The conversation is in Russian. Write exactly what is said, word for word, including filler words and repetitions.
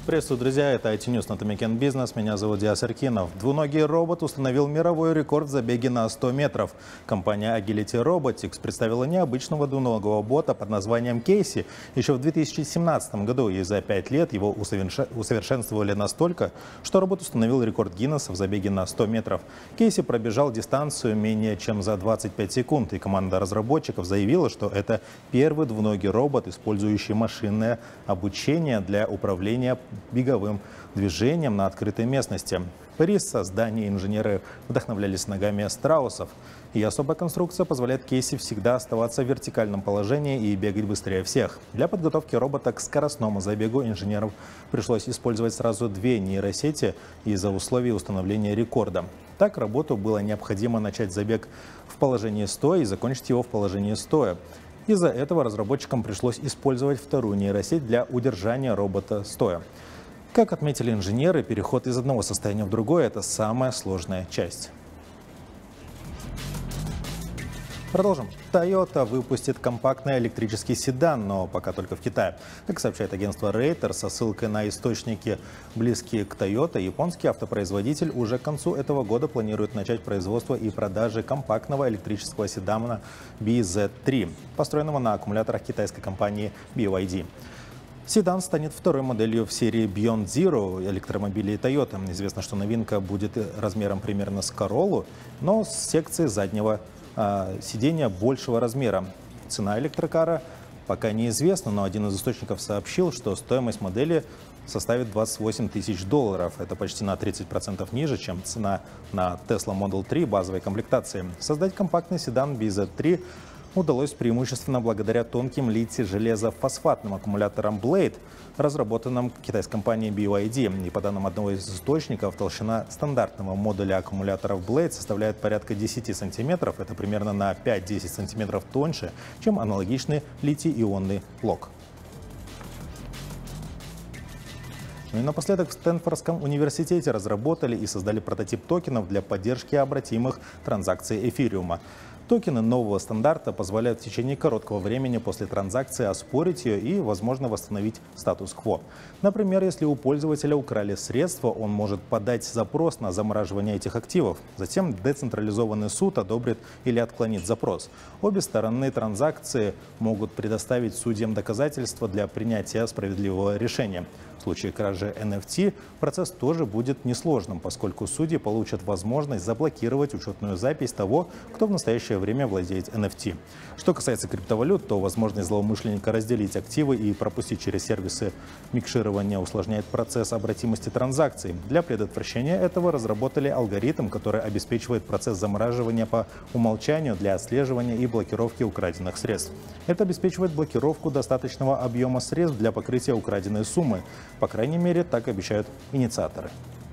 Приветствую, друзья! Это ай ти News на Томикен Бизнес. Меня зовут Диас Аркинов. Двуногий робот установил мировой рекорд в забеге на сто метров. Компания Agility Robotics представила необычного двуногого бота под названием Кейси еще в две тысячи семнадцатом году. И за пять лет его усовершенствовали настолько, что робот установил рекорд Гиннесса в забеге на сто метров. Кейси пробежал дистанцию менее чем за двадцать пять секунд. И команда разработчиков заявила, что это первый двуногий робот, использующий машинное обучение для управления беговым движением на открытой местности. При создании инженеры вдохновлялись ногами страусов. И особая конструкция позволяет Кейси всегда оставаться в вертикальном положении и бегать быстрее всех. Для подготовки робота к скоростному забегу инженерам пришлось использовать сразу две нейросети из-за условий установления рекорда. Так роботу было необходимо начать забег в положении стоя и закончить его в положении стоя. Из-за этого разработчикам пришлось использовать вторую нейросеть для удержания робота стоя. Как отметили инженеры, переход из одного состояния в другое – это самая сложная часть. Продолжим. Toyota выпустит компактный электрический седан, но пока только в Китае. Как сообщает агентство Reuters со ссылкой на источники, близкие к Toyota, японский автопроизводитель уже к концу этого года планирует начать производство и продажи компактного электрического седана би зет три, построенного на аккумуляторах китайской компании би вай ди. Седан станет второй моделью в серии Beyond Zero электромобилей Toyota. Известно, что новинка будет размером примерно с Corolla, но с секцией заднего э, сидения большего размера. Цена электрокара пока неизвестна, но один из источников сообщил, что стоимость модели составит двадцать восемь тысяч долларов. Это почти на тридцать процентов ниже, чем цена на Tesla Model три базовой комплектации. Создать компактный седан би зет три удалось преимущественно благодаря тонким литий-железофосфатным аккумуляторам Blade, разработанным китайской компанией би вай ди. И по данным одного из источников, толщина стандартного модуля аккумуляторов Blade составляет порядка десяти сантиметров. Это примерно на пять-десять сантиметров тоньше, чем аналогичный литий-ионный блок. Ну и напоследок в Стэнфордском университете разработали и создали прототип токенов для поддержки обратимых транзакций эфириума. Токены нового стандарта позволяют в течение короткого времени после транзакции оспорить ее и, возможно, восстановить статус-кво. Например, если у пользователя украли средства, он может подать запрос на замораживание этих активов. Затем децентрализованный суд одобрит или отклонит запрос. Обе стороны транзакции могут предоставить судьям доказательства для принятия справедливого решения. В случае кражи эн эф ти процесс тоже будет несложным, поскольку судьи получат возможность заблокировать учетную запись того, кто в настоящее время владеет эн эф ти. Что касается криптовалют, то возможность злоумышленника разделить активы и пропустить через сервисы микширования усложняет процесс обратимости транзакций. Для предотвращения этого разработали алгоритм, который обеспечивает процесс замораживания по умолчанию для отслеживания и блокировки украденных средств. Это обеспечивает блокировку достаточного объема средств для покрытия украденной суммы. По крайней мере, так обещают инициаторы.